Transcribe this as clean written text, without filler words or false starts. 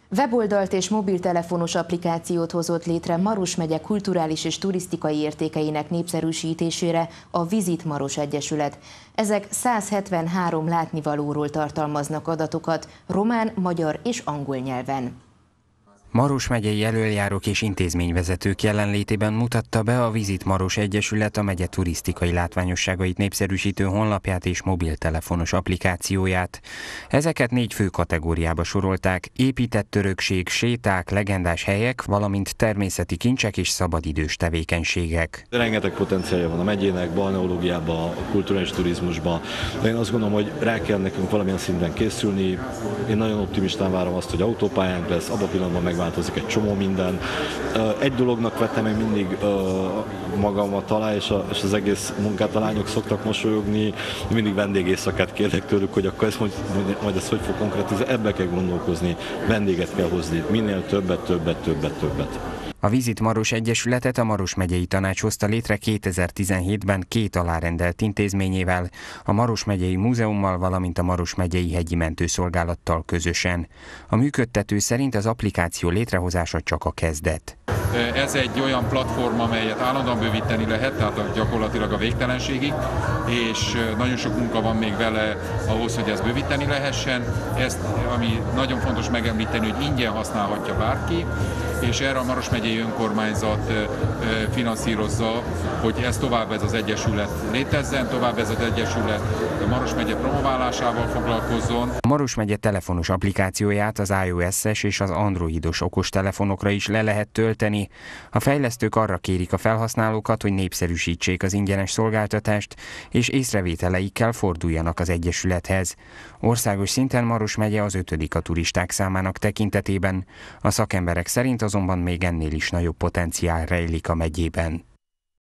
Weboldalt és mobiltelefonos applikációt hozott létre Maros megye kulturális és turisztikai értékeinek népszerűsítésére a Visit Maros Egyesület. Ezek 173 látnivalóról tartalmaznak adatokat román, magyar és angol nyelven. Maros megyei elöljárók és intézményvezetők jelenlétében mutatta be a Visit Maros Egyesület a megye turisztikai látványosságait népszerűsítő honlapját és mobiltelefonos applikációját. Ezeket 4 fő kategóriába sorolták: épített örökség, séták, legendás helyek, valamint természeti kincsek és szabadidős tevékenységek. Rengeteg potenciálja van a megyének, balneológiában, a kulturális turizmusban, de én azt gondolom, hogy rá kell nekünk valamilyen szinten készülni. Én nagyon optimistán várom azt, hogy autópályánk lesz, abban a pillanatban megváltozik egy csomó minden. Egy dolognak vettem meg mindig magamat alá, és az egész munkát a lányok szoktak mosolyogni. Mindig vendégészakát kérdek tőlük, hogy akkor ezt majd ezt hogy fog konkrétizálni. Ebbe kell gondolkozni, vendéget kell hozni, minél többet. A Visit Maros Egyesületet a Maros megyei tanács hozta létre 2017-ben 2 alárendelt intézményével, a Maros megyei múzeummal, valamint a Maros megyei hegyi mentőszolgálattal közösen. A működtető szerint az applikáció létrehozása csak a kezdet. Ez egy olyan platform, amelyet állandóan bővíteni lehet, tehát gyakorlatilag a végtelenségig, és nagyon sok munka van még vele ahhoz, hogy ezt bővíteni lehessen. Ezt, ami nagyon fontos megemlíteni, hogy ingyen használhatja bárki, és erre a Maros megyei önkormányzat finanszírozza, hogy ez tovább ez az egyesület létezzen, tovább ez az egyesület a Maros megye promoválásával foglalkozzon. A Maros megye telefonos applikációját az iOS-es és az androidos okostelefonokra is le lehet tölteni. A fejlesztők arra kérik a felhasználókat, hogy népszerűsítsék az ingyenes szolgáltatást, és észrevételeikkel forduljanak az egyesülethez. Országos szinten Maros megye az 5. a turisták számának tekintetében. A szakemberek szerint azonban még ennél is nagyobb potenciál rejlik a megyében.